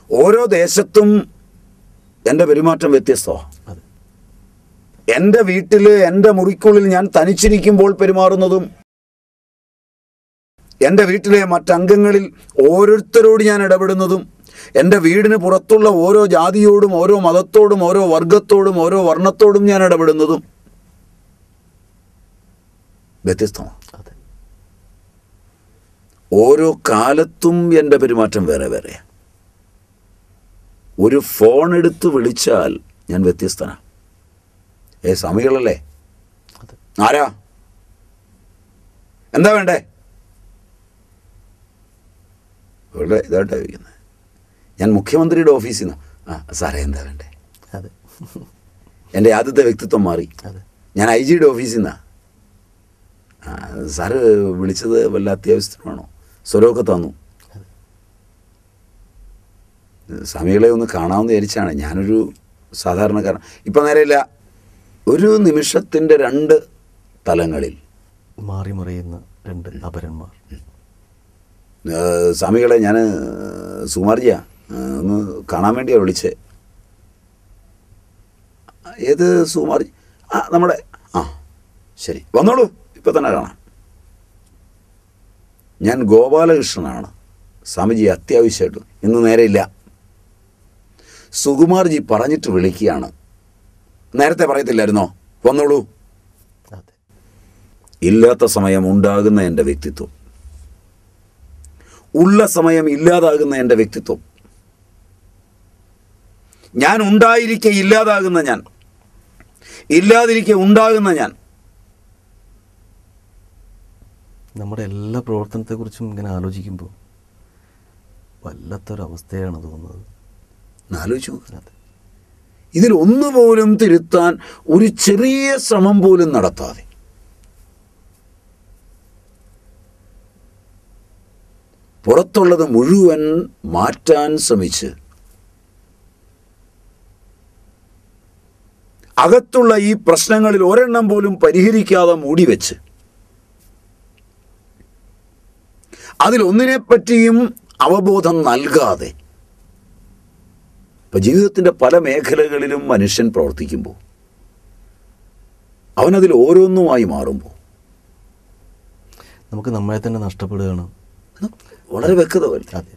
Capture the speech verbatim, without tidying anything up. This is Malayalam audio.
ഓരോ ദേശത്തും എൻ്റെ പെരുമാറ്റം വ്യത്യസ്തമാണ്. എൻ്റെ വീട്ടിൽ എൻ്റെ മുറിക്കുള്ളിൽ ഞാൻ തനിച്ചിരിക്കുമ്പോൾ പെരുമാറുന്നതും എൻ്റെ വീട്ടിലെ മറ്റംഗങ്ങളിൽ ഓരോരുത്തരോട് ഞാൻ ഇടപെടുന്നതും എൻ്റെ വീടിന് പുറത്തുള്ള ഓരോ ജാതിയോടും ഓരോ മതത്തോടും ഓരോ വർഗത്തോടും ഓരോ വർണ്ണത്തോടും ഞാൻ ഇടപെടുന്നതും വ്യത്യസ്തമാണ്. ഓരോ കാലത്തും എൻ്റെ പെരുമാറ്റം വേറെ വേറെയാണ്. ഒരു ഫോൺ എടുത്ത് വിളിച്ചാൽ ഞാൻ വ്യത്യസ്തനാണ്. ഏ സ്വാമികളല്ലേ? ആരാ? എന്താ വേണ്ടേ? ഇവിടെ ഇതായിട്ടാണ് ചോദിക്കുന്നത്. ഞാൻ മുഖ്യമന്ത്രിയുടെ ഓഫീസിൽ നിന്ന്. ആ സാറേ എന്താ വേണ്ടേ? അതെ, എൻ്റെ ആദ്യത്തെ വ്യക്തിത്വം മാറി. ഞാൻ ഐ ജിയുടെ ഓഫീസിൽ നിന്നാണ്. സാറ് വിളിച്ചത് വല്ല അത്യാവശ്യത്തിനാണോ? സ്വരമൊക്കെ തന്നു. സ്വാമികളെ ഒന്ന് കാണാമെന്ന് വിചാരിച്ചാണ്. ഞാനൊരു സാധാരണക്കാരൻ. ഇപ്പം നേരെയില്ല, ഒരു നിമിഷത്തിൻ്റെ രണ്ട് തലങ്ങളിൽ മാറി മറിയുന്ന രണ്ട് അപരന്മാർ. സ്വാമികളെ ഞാൻ സുമാർജിയാ ഒന്ന് കാണാൻ വേണ്ടിയാണ് വിളിച്ചത്. ഏത് സുമാർജി? ആ നമ്മുടെ ആ ശരി വന്നോളൂ, ഇപ്പം തന്നെ കാണാം. ഞാൻ ഗോപാലകൃഷ്ണനാണ്. സ്വാമിജി അത്യാവശ്യമായിട്ട് ഇന്ന് നേരെയില്ല. സുകുമാർജി പറഞ്ഞിട്ട് വിളിക്കുകയാണ്. നേരത്തെ പറയത്തില്ലായിരുന്നോ? വന്നോളൂ. ഇല്ലാത്ത സമയം ഉണ്ടാകുന്ന എൻ്റെ വ്യക്തിത്വം, ഉള്ള സമയം ഇല്ലാതാകുന്ന എൻ്റെ വ്യക്തിത്വം, ഞാൻ ഉണ്ടായിരിക്കെ ഇല്ലാതാകുന്ന ഞാൻ, ഇല്ലാതിരിക്കെ ഉണ്ടാകുന്ന ഞാൻ. നമ്മുടെ എല്ലാ പ്രവർത്തനത്തെക്കുറിച്ചും ഇങ്ങനെ ആലോചിക്കുമ്പോൾ വല്ലാത്തൊരവസ്ഥയാണ് തോന്നുന്നത്. ആലോചിച്ചു. ഇതിൽ ഒന്നുപോലും തിരുത്താൻ ഒരു ചെറിയ ശ്രമം പോലും നടത്താതെ പുറത്തുള്ളത് മുഴുവൻ മാറ്റാൻ ശ്രമിച്ച് അകത്തുള്ള ഈ പ്രശ്നങ്ങളിൽ ഒരെണ്ണം പോലും പരിഹരിക്കാതെ മൂടിവെച്ച് അതിലൊന്നിനെപ്പറ്റിയും അവബോധം നൽകാതെ ഇപ്പം ജീവിതത്തിൻ്റെ പല മേഖലകളിലും മനുഷ്യൻ പ്രവർത്തിക്കുമ്പോൾ അവനതിൽ ഓരോന്നുമായി മാറുമ്പോൾ നമുക്ക് നമ്മളെ തന്നെ നഷ്ടപ്പെടുകയാണ്. വളരെ വ്യക്തത വരും. അതെ.